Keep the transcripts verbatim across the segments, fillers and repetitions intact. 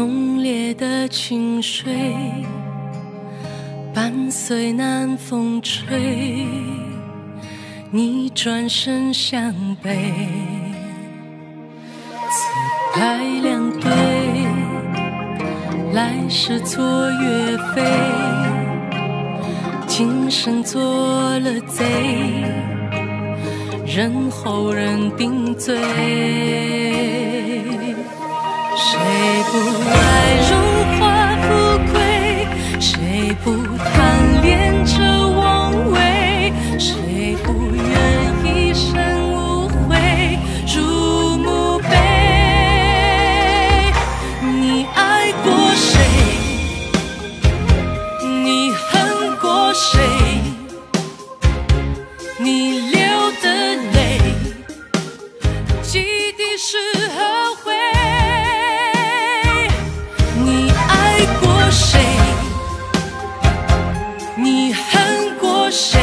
猛烈的情水伴随南风吹，你转身向北，自拍两对，来时错月飞，今生做了贼，人后人顶罪。谁不爱荣华富贵？谁不贪恋这妄为？谁不愿一生无悔入墓碑？你爱过谁？你恨过谁？你流的泪，几滴是后悔。你爱过谁？你恨过谁？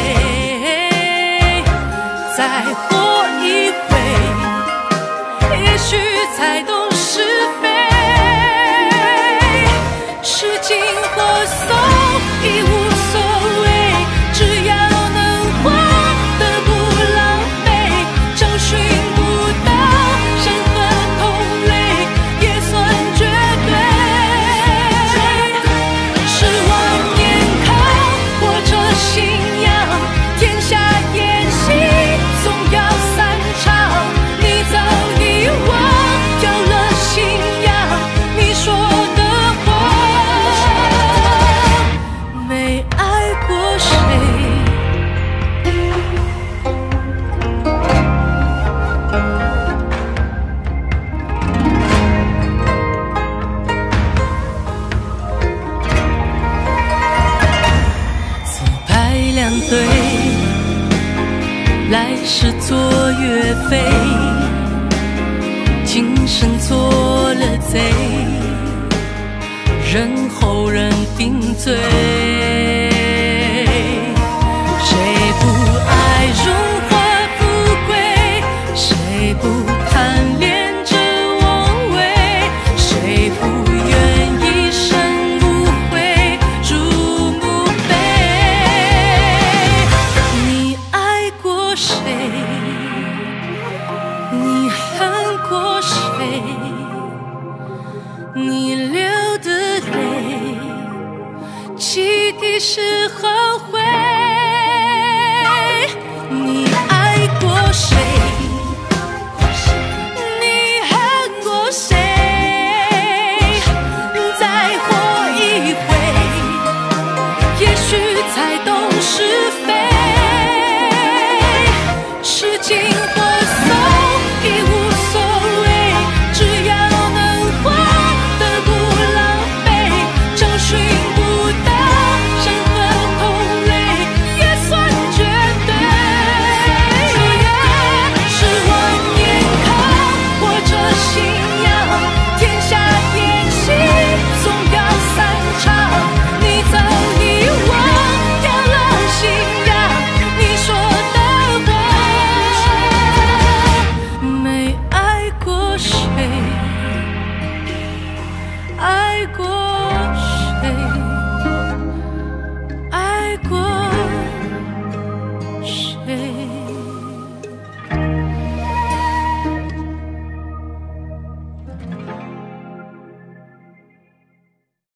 再活一回，也许才懂是非。是金或松已无所谓，只要能活得不狼狈，找寻不到山河同类，也算绝对。是万年靠或者信仰，天下宴席总要散场。你早已忘掉了信仰，你说的谎，没爱过谁。自拍两对，来时坐月飞，今生做了贼，人后人顶罪。谁不爱荣华富贵？谁不贪恋这妄为？谁不愿一生无悔入墓碑？你爱过谁？你恨过谁？你流的泪，几滴是后悔。你爱过谁？你恨过谁？再活一回，也许才懂是非。是金或松已无所谓，只要能活得不狼狈，找寻不到山河同类，也算绝对。是万年靠或者信仰，天下宴席总要散场。你早已忘掉了信仰，你说的谎，没爱过谁？爱过